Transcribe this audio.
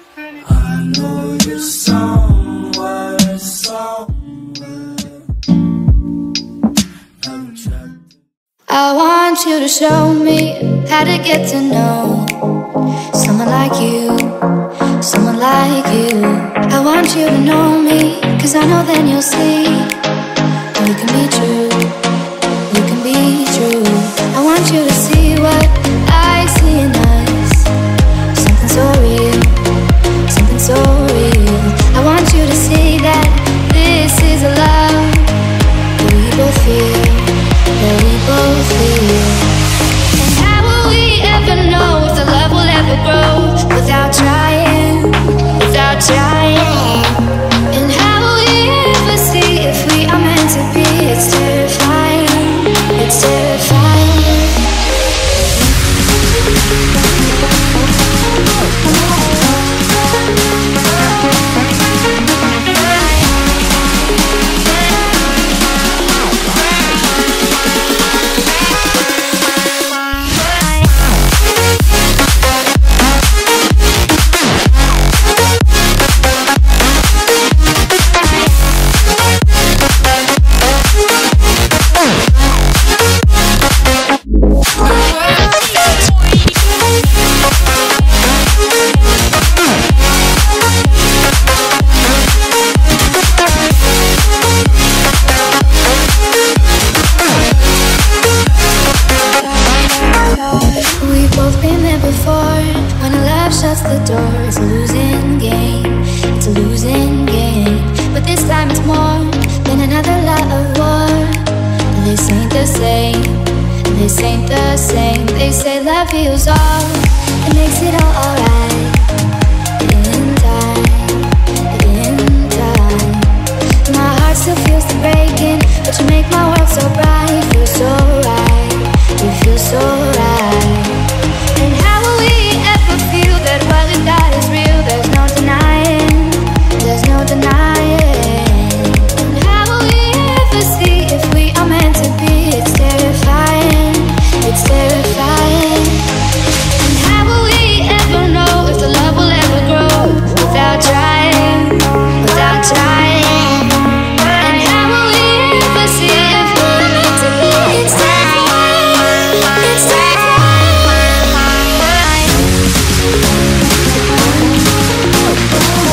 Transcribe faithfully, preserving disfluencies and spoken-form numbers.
I know you're somewhere, somewhere. I want you to show me how to get to know someone like you, someone like you. I want you to know me, cause I know then you'll see you can be true, you can be true. I want you to see what I see in us, something so real, something so real. I want you to see that this is a love that we both feel, that we both feel. And how will we ever know if the love will ever grow without trying, without trying? And how will we ever see if we are meant to be? It's terrifying, it's terrifying. It's a losing game, it's a losing game. But this time it's more than another lot of war. This ain't the same, this ain't the same. They say love heals all, it makes it all alright. In time, in time. My heart still feels the breaking, but you make my world so bright. You feel so right, you feel so right. And how will we ever feel that what we got is real? There's no denying, there's no denying. And how will we ever see if we are meant to be? It's terrifying, it's terrifying. And how will we ever know if the love will ever grow without trying, without trying? And how will we ever see if we're meant to be? It's terrifying, it's terrifying. Oh,